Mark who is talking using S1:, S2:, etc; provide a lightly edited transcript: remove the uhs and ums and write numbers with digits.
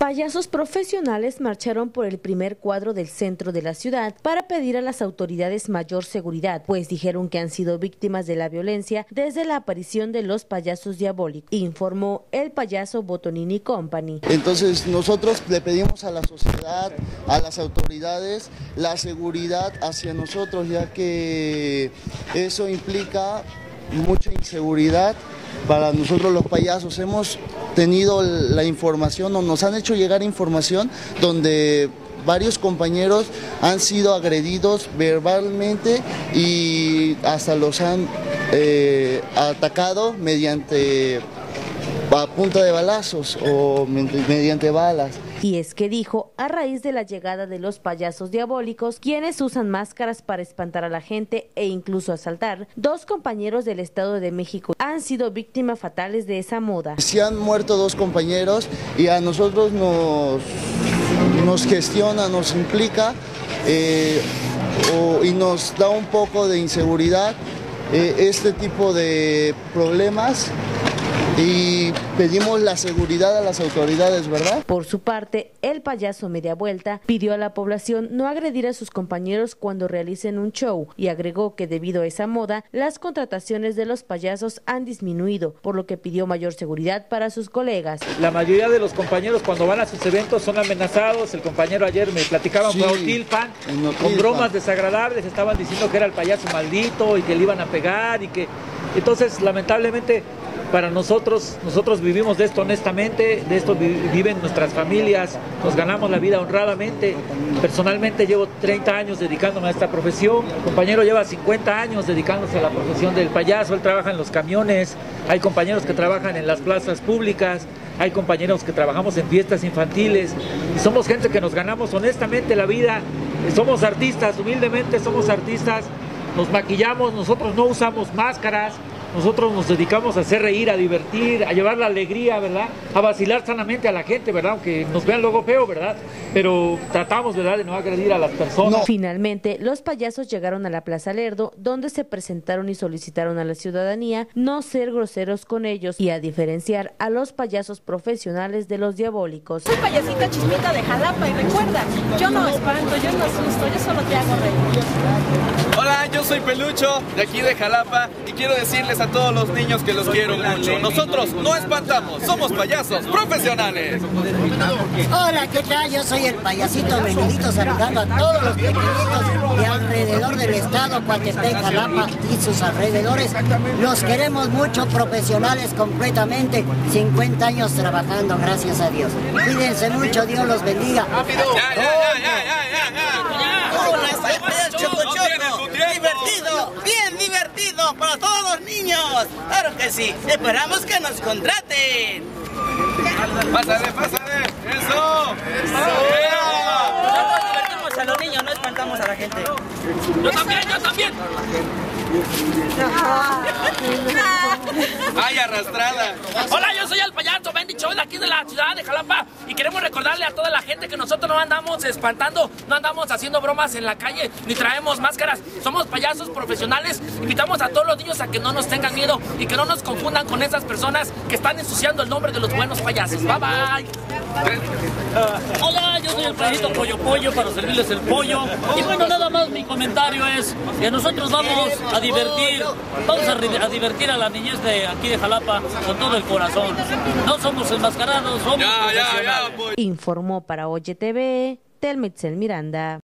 S1: Payasos profesionales marcharon por el primer cuadro del centro de la ciudad para pedir a las autoridades mayor seguridad, pues dijeron que han sido víctimas de la violencia desde la aparición de los payasos diabólicos, informó el payaso Botonini Company.
S2: Entonces nosotros le pedimos a la sociedad, a las autoridades, la seguridad hacia nosotros, ya que eso implica mucha inseguridad. Para nosotros los payasos hemos tenido la información o nos han hecho llegar información donde varios compañeros han sido agredidos verbalmente y hasta los han atacado mediante a punta de balazos o mediante balas.
S1: Y es que dijo, a raíz de la llegada de los payasos diabólicos, quienes usan máscaras para espantar a la gente e incluso asaltar, 2 compañeros del Estado de México han sido víctimas fatales de esa moda.
S2: Se han muerto 2 compañeros y a nosotros nos gestiona, nos implica y nos da un poco de inseguridad este tipo de problemas. Y pedimos la seguridad a las autoridades, ¿verdad?
S1: Por su parte, el payaso Media Vuelta pidió a la población no agredir a sus compañeros cuando realicen un show y agregó que debido a esa moda, las contrataciones de los payasos han disminuido, por lo que pidió mayor seguridad para sus colegas.
S3: La mayoría de los compañeros cuando van a sus eventos son amenazados. El compañero ayer me platicaba fue a Otilpan, con bromas desagradables, estaban diciendo que era el payaso maldito y que le iban a pegar y que... Entonces, lamentablemente, para nosotros vivimos de esto honestamente, de esto viven nuestras familias, nos ganamos la vida honradamente. Personalmente llevo 30 años dedicándome a esta profesión, el compañero lleva 50 años dedicándose a la profesión del payaso, él trabaja en los camiones, hay compañeros que trabajan en las plazas públicas, hay compañeros que trabajamos en fiestas infantiles, y somos gente que nos ganamos honestamente la vida, somos artistas, humildemente somos artistas, nos maquillamos, nosotros no usamos máscaras. Nosotros nos dedicamos a hacer reír, a divertir, a llevar la alegría, ¿verdad? A vacilar sanamente a la gente, ¿verdad? Aunque nos vean luego feo, ¿verdad? Pero tratamos, ¿verdad?, de no agredir a las personas.
S1: No. Finalmente, los payasos llegaron a la Plaza Lerdo, donde se presentaron y solicitaron a la ciudadanía no ser groseros con ellos y a diferenciar a los payasos profesionales de los diabólicos.
S4: Soy payasita Chispita de Jalapa y recuerda, yo no espanto, yo no asusto, yo solo te hago reír.
S5: Hola, yo soy Pelucho, de aquí de Jalapa, y quiero decirles a todos los niños que los quiero mucho. Nosotros no espantamos, somos payasos profesionales.
S6: Hola, ¿qué tal? Yo soy el payasito Menudito, saludando a todos los pequeñitos de alrededor del estado, Coatepec, Jalapa y sus alrededores. Los queremos mucho, profesionales completamente, 50 años trabajando, gracias a Dios. Cuídense mucho, Dios los bendiga.
S7: Divertido, bien divertido para todos los niños. Claro que sí, esperamos que nos contraten.
S5: Pásale, eso.
S7: Nosotros divertimos a los niños, no espantamos a la gente.
S5: Yo también. Ay, arrastrada.
S8: Hola, yo soy el payaso Bendy Show de aquí de la ciudad de Jalapa y queremos recordarle a toda la gente que nosotros no andamos espantando, no andamos haciendo bromas en la calle, ni traemos máscaras. Somos payasos profesionales. Invitamos a todos los niños a que no nos tengan miedo y que no nos confundan con esas personas que están ensuciando el nombre de los buenos payasos. Bye, bye.
S9: Hola, yo soy el payasito Pollo para servirles el pollo. Y bueno, nada más mi comentario es que nosotros vamos a divertir a la niñez de aquí de Jalapa con todo el corazón. No somos enmascarados, somos profesionales.
S1: Informó para Oye TV, Telmitzel Miranda.